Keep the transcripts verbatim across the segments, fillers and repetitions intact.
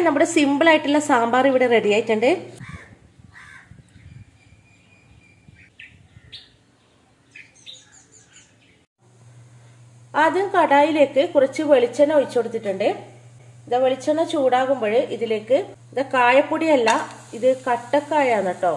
നമ്മുടെ സിമ്പിൾ ആയിട്ടുള്ള സാമ്പാർ ഇവിടെ റെഡി ആയിട്ടുണ്ട്. ആദ്യം കടായിലേക്ക് കുറച്ച് വെളിച്ചെണ്ണ ഒഴിച്ചു കൊടുത്തിട്ടുണ്ട്. ഇത് വെളിച്ചെണ്ണ ചൂടാകുമ്പോൾ ഇതിലേക്ക് ഇത് കായപ്പൊടിയല്ല, ഇത് കട്ടക്കായാണ് കേട്ടോ.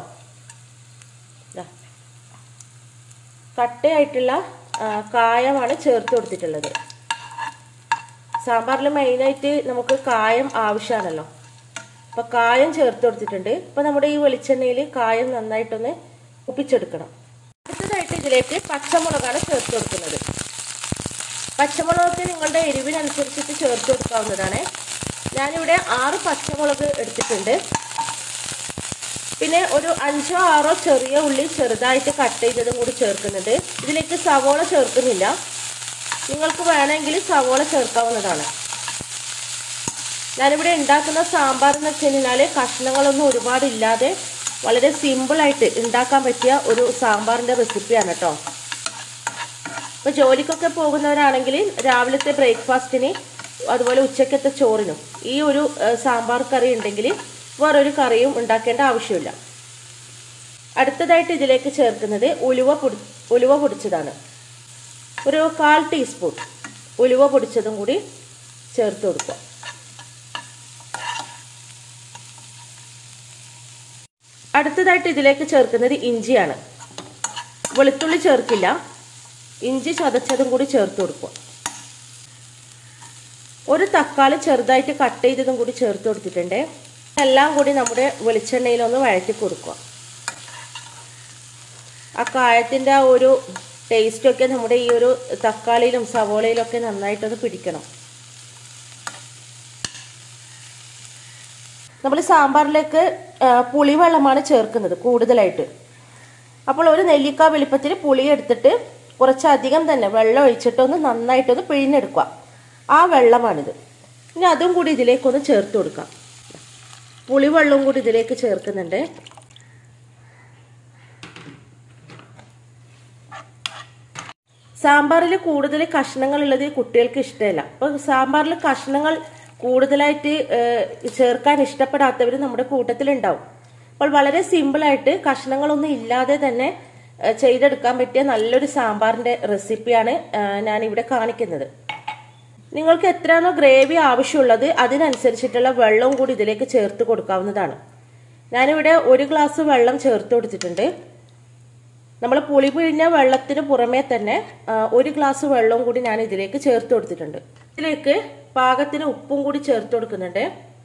കട്ടയായിട്ടുള്ള കായമാണ് ചേർത്ത് കൊടുത്തിട്ടുള്ളത്. സാമ്പാറിൽ മെയിനായിട്ട് നമുക്ക് കായം ആവശ്യമാണല്ലോ. അപ്പൊ കായം ചേർത്ത് കൊടുത്തിട്ടുണ്ട്. ഇപ്പൊ നമ്മുടെ ഈ വെളിച്ചെണ്ണയിൽ കായം നന്നായിട്ടൊന്ന് ഒപ്പിച്ചെടുക്കണം. അടുത്തതായിട്ട് ഇതിലേക്ക് പച്ചമുളകാണ് ചേർത്ത് കൊടുക്കുന്നത്. പച്ചമുളകൊക്കെ നിങ്ങളുടെ എരിവിനനുസരിച്ചിട്ട് ചേർത്ത് കൊടുക്കാവുന്നതാണ്. ഞാനിവിടെ ആറ് പച്ചമുളക് എടുത്തിട്ടുണ്ട്. പിന്നെ ഒരു അഞ്ചോ ആറോ ചെറിയ ഉള്ളി ചെറുതായിട്ട് കട്ട് ചെയ്തതും കൂടി ചേർക്കുന്നുണ്ട്. ഇതിലേക്ക് സവോള ചേർക്കുന്നില്ല. നിങ്ങൾക്ക് വേണമെങ്കിൽ സവോള ചേർക്കാവുന്നതാണ്. ഞാനിവിടെ ഉണ്ടാക്കുന്ന സാമ്പാർ എന്ന് വെച്ച് കഴിഞ്ഞാൽ കഷ്ണങ്ങളൊന്നും ഒരുപാടില്ലാതെ വളരെ സിമ്പിളായിട്ട് ഉണ്ടാക്കാൻ പറ്റിയ ഒരു സാമ്പാറിൻ്റെ റെസിപ്പിയാണ് കേട്ടോ. ഇപ്പോൾ ജോലിക്കൊക്കെ പോകുന്നവരാണെങ്കിൽ രാവിലത്തെ ബ്രേക്ക്ഫാസ്റ്റിന് അതുപോലെ ഉച്ചക്കത്തെ ചോറിനും ഈ ഒരു സാമ്പാർ കറി ഉണ്ടെങ്കിൽ വേറൊരു കറിയും ഉണ്ടാക്കേണ്ട ആവശ്യമില്ല. അടുത്തതായിട്ട് ഇതിലേക്ക് ചേർക്കുന്നത് ഉലുവ പൊടി ഉലുവ പൊടിച്ചതാണ്. ഒരു കാൽ ടീസ്പൂൺ ഉലുവ പൊടിച്ചതും കൂടി ചേർത്ത് കൊടുക്കുക. അടുത്തതായിട്ട് ഇതിലേക്ക് ചേർക്കുന്നത് ഇഞ്ചിയാണ്. വെളുത്തുള്ളി ചേർക്കില്ല, ഇഞ്ചി ചതച്ചതും കൂടി ചേർത്ത് കൊടുക്കുക. ഒരു തക്കാളി ചെറുതായിട്ട് കട്ട് ചെയ്തതും കൂടി ചേർത്ത് കൊടുത്തിട്ടുണ്ട്. എല്ലാം കൂടി നമ്മുടെ വെളിച്ചെണ്ണയിലൊന്ന് വഴറ്റി കൊടുക്കുക. ആ കായത്തിൻ്റെ ആ ഒരു ടേസ്റ്റൊക്കെ നമ്മുടെ ഈ ഒരു തക്കാളിയിലും സവോളയിലൊക്കെ നന്നായിട്ടൊന്ന് പിടിക്കണം. നമ്മൾ സാമ്പാറിലേക്ക് പുളിവെള്ളമാണ് ചേർക്കുന്നത് കൂടുതലായിട്ട്. അപ്പോൾ ഒരു നെല്ലിക്ക വലിപ്പത്തിൽ പുളി എടുത്തിട്ട് കുറച്ചധികം തന്നെ വെള്ളം ഒഴിച്ചിട്ടൊന്ന് നന്നായിട്ടൊന്ന് പിഴിഞ്ഞെടുക്കുക. ആ വെള്ളമാണിത്. ഇനി അതും കൂടി ഇതിലേക്കൊന്ന് ചേർത്ത് കൊടുക്കാം. പുളിവെള്ളവും കൂടി ഇതിലേക്ക് ചേർക്കുന്നുണ്ട്. സാമ്പാറിൽ കൂടുതൽ കഷ്ണങ്ങൾ ഉള്ളത് കുട്ടികൾക്ക് ഇഷ്ടമല്ല. അപ്പോൾ സാമ്പാറിൽ കഷ്ണങ്ങൾ കൂടുതലായിട്ട് ചേർക്കാൻ ഇഷ്ടപ്പെടാത്തവർ നമ്മുടെ കൂട്ടത്തിലുണ്ടാവും. അപ്പോൾ വളരെ സിമ്പിളായിട്ട് കഷ്ണങ്ങളൊന്നും ഇല്ലാതെ തന്നെ ചെയ്തെടുക്കാൻ പറ്റിയ നല്ലൊരു സാമ്പാറിൻ്റെ റെസിപ്പിയാണ് ഞാനിവിടെ കാണിക്കുന്നത്. നിങ്ങൾക്ക് എത്രയാണോ ഗ്രേവി ആവശ്യമുള്ളത് അതിനനുസരിച്ചിട്ടുള്ള വെള്ളവും കൂടി ഇതിലേക്ക് ചേർത്ത് കൊടുക്കാവുന്നതാണ്. ഞാനിവിടെ ഒരു ഗ്ലാസ് വെള്ളം ചേർത്ത് കൊടുത്തിട്ടുണ്ട്. നമ്മൾ പുളി പിഴിഞ്ഞ വെള്ളത്തിന് പുറമേ തന്നെ ഒരു ഗ്ലാസ് വെള്ളവും കൂടി ഞാൻ ഇതിലേക്ക് ചേർത്ത് കൊടുത്തിട്ടുണ്ട്. ഇതിലേക്ക് പാകത്തിന് ഉപ്പും കൂടി ചേർത്ത് കൊടുക്കുന്നുണ്ട്.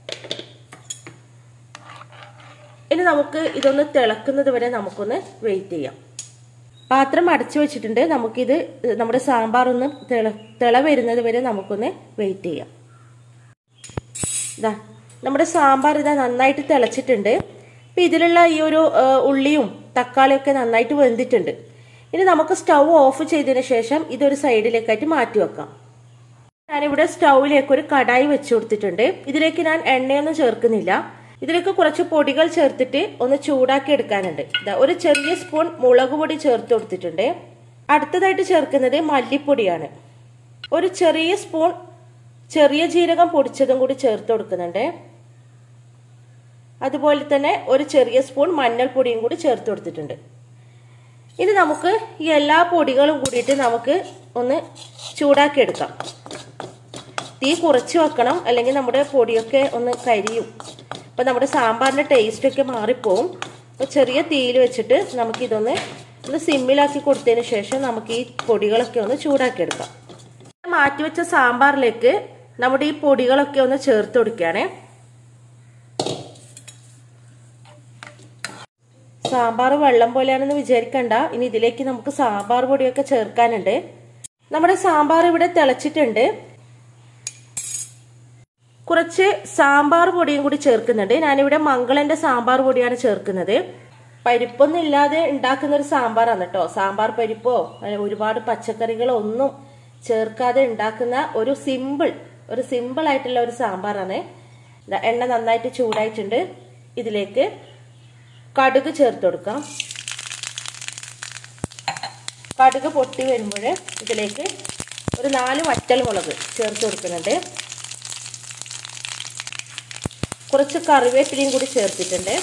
ഇനി നമുക്ക് ഇതൊന്ന് തിളക്കുന്നത് വരെ നമുക്കൊന്ന് വെയിറ്റ് ചെയ്യാം. പാത്രം അടച്ചു വെച്ചിട്ടുണ്ട്. നമുക്കിത് നമ്മുടെ സാമ്പാർ ഒന്ന് തിള തിള വരുന്നത് വരെ നമുക്കൊന്ന് വെയിറ്റ് ചെയ്യാം. ഇതാ നമ്മുടെ സാമ്പാർ ഇതാ നന്നായിട്ട് തിളച്ചിട്ടുണ്ട്. അപ്പം ഇതിലുള്ള ഈ ഒരു ഉള്ളിയും തക്കാളിയൊക്കെ നന്നായിട്ട് വെന്തിട്ടുണ്ട്. ഇനി നമുക്ക് സ്റ്റൗ ഓഫ് ചെയ്തതിന് ശേഷം ഇതൊരു സൈഡിലേക്കായിട്ട് മാറ്റി വെക്കാം. ഞാനിവിടെ സ്റ്റൗവിലേക്ക് ഒരു കടായി വെച്ചു കൊടുത്തിട്ടുണ്ട്. ഇതിലേക്ക് ഞാൻ എണ്ണയൊന്നും ചേർക്കുന്നില്ല. ഇതിലേക്ക് കുറച്ച് പൊടികൾ ചേർത്തിട്ട് ഒന്ന് ചൂടാക്കി എടുക്കാനുണ്ട്. ഇതാ ഒരു ചെറിയ സ്പൂൺ മുളക് പൊടി ചേർത്ത് കൊടുത്തിട്ടുണ്ട്. അടുത്തതായിട്ട് ചേർക്കുന്നത് മല്ലിപ്പൊടിയാണ്. ഒരു ചെറിയ സ്പൂൺ ചെറിയ ജീരകം പൊടിച്ചതും കൂടി ചേർത്ത് കൊടുക്കുന്നുണ്ട്. അതുപോലെ തന്നെ ഒരു ചെറിയ സ്പൂൺ മഞ്ഞൾപ്പൊടിയും കൂടി ചേർത്ത് കൊടുത്തിട്ടുണ്ട്. ഇനി നമുക്ക് ഈ എല്ലാ പൊടികളും കൂടിയിട്ട് നമുക്ക് ഒന്ന് ചൂടാക്കി എടുക്കാം. തീ കുറച്ച് വെക്കണം, അല്ലെങ്കിൽ നമ്മുടെ പൊടിയൊക്കെ ഒന്ന് കരിയും. അപ്പം നമ്മുടെ സാമ്പാറിൻ്റെ ടേസ്റ്റൊക്കെ മാറിപ്പോവും. അപ്പോൾ ചെറിയ തീയിൽ വെച്ചിട്ട് നമുക്കിതൊന്ന് ഒന്ന് സിമ്മിലാക്കി കൊടുത്തതിന് ശേഷം നമുക്ക് ഈ പൊടികളൊക്കെ ഒന്ന് ചൂടാക്കി എടുക്കാം. മാറ്റിവെച്ച സാമ്പാറിലേക്ക് നമ്മുടെ ഈ പൊടികളൊക്കെ ഒന്ന് ചേർത്ത് കൊടുക്കുകയാണേ. സാമ്പാർ വെള്ളം പോലെയാണെന്ന് വിചാരിക്കണ്ട. ഇനി ഇതിലേക്ക് നമുക്ക് സാമ്പാർ പൊടിയൊക്കെ ചേർക്കാനുണ്ട്. നമ്മുടെ സാമ്പാർ ഇവിടെ തിളച്ചിട്ടുണ്ട്. കുറച്ച് സാമ്പാർ പൊടിയും കൂടി ചേർക്കുന്നുണ്ട്. ഞാനിവിടെ മംഗളന്റെ സാമ്പാർ പൊടിയാണ് ചേർക്കുന്നത്. പരിപ്പൊന്നും ഇല്ലാതെ ഉണ്ടാക്കുന്ന ഒരു സാമ്പാറാണ് കേട്ടോ. സാമ്പാർ പരിപ്പോ ഒരുപാട് പച്ചക്കറികളോ ഒന്നും ചേർക്കാതെ ഉണ്ടാക്കുന്ന ഒരു സിമ്പിൾ ഒരു സിമ്പിൾ ആയിട്ടുള്ള ഒരു സാമ്പാറാണ്. എണ്ണ നന്നായിട്ട് ചൂടായിട്ടുണ്ട്. ഇതിലേക്ക് കടുക് ചേർത്ത് കൊടുക്കാം. കടുക് പൊട്ടി വരുമ്പോൾ ഇതിലേക്ക് ഒരു നാല് വറ്റൽ മുളക് ചേർത്ത് കൊടുക്കുന്നുണ്ട്. കുറച്ച് കറിവേപ്പിലയും കൂടി ചേർത്തിട്ടുണ്ട്.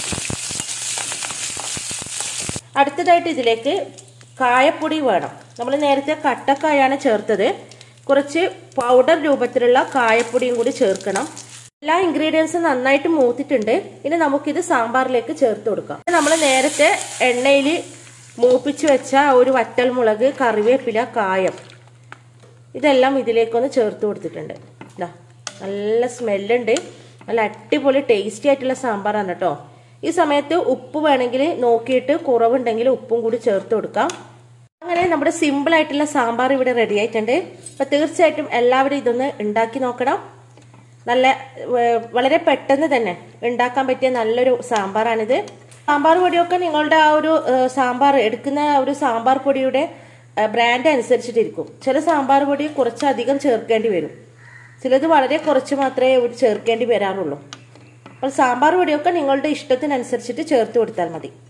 അടുത്തതായിട്ട് ഇതിലേക്ക് കായപ്പൊടി വേണം. നമ്മൾ നേരത്തെ കട്ടക്കായാണ് ചേർത്തത്. കുറച്ച് പൗഡർ രൂപത്തിലുള്ള കായപ്പൊടിയും കൂടി ചേർക്കണം. എല്ലാ ഇൻഗ്രീഡിയൻസും നന്നായിട്ട് മൂത്തിട്ടുണ്ട്. ഇനി നമുക്കിത് സാമ്പാറിലേക്ക് ചേർത്ത് കൊടുക്കാം. നമ്മൾ നേരത്തെ എണ്ണയിൽ മൂപ്പിച്ച് വെച്ച ഒരു വറ്റൽമുളക്, കറിവേപ്പില, കായം ഇതെല്ലാം ഇതിലേക്കൊന്ന് ചേർത്ത് കൊടുത്തിട്ടുണ്ട്. ഇതാ നല്ല സ്മെല്ലുണ്ട്. നല്ല അടിപൊളി ടേസ്റ്റി ആയിട്ടുള്ള സാമ്പാറാണ് കേട്ടോ. ഈ സമയത്ത് ഉപ്പ് വേണമെങ്കിൽ നോക്കിയിട്ട് കുറവുണ്ടെങ്കിൽ ഉപ്പും കൂടി ചേർത്ത് കൊടുക്കാം. അങ്ങനെ നമ്മുടെ സിമ്പിൾ ആയിട്ടുള്ള സാമ്പാർ ഇവിടെ റെഡി ആയിട്ടുണ്ട്. അപ്പൊ തീർച്ചയായിട്ടും എല്ലാവരും ഇതൊന്ന് ഉണ്ടാക്കി നോക്കണം. നല്ല വളരെ പെട്ടെന്ന് തന്നെ ഉണ്ടാക്കാൻ പറ്റിയ നല്ലൊരു സാമ്പാറാണിത്. സാമ്പാർ പൊടിയൊക്കെ നിങ്ങളുടെ ആ ഒരു സാമ്പാർ എടുക്കുന്ന ഒരു സാമ്പാർ പൊടിയുടെ ബ്രാൻഡ് അനുസരിച്ചിട്ടിരിക്കും. ചില സാമ്പാർ പൊടി കുറച്ചധികം ചേർക്കേണ്ടി വരും, ചിലത് വളരെ കുറച്ച് മാത്രമേ ചേർക്കേണ്ടി വരാറുള്ളൂ. അപ്പോൾ സാമ്പാർ പൊടിയൊക്കെ നിങ്ങളുടെ ഇഷ്ടത്തിനനുസരിച്ചിട്ട് ചേർത്ത് കൊടുത്താൽ മതി.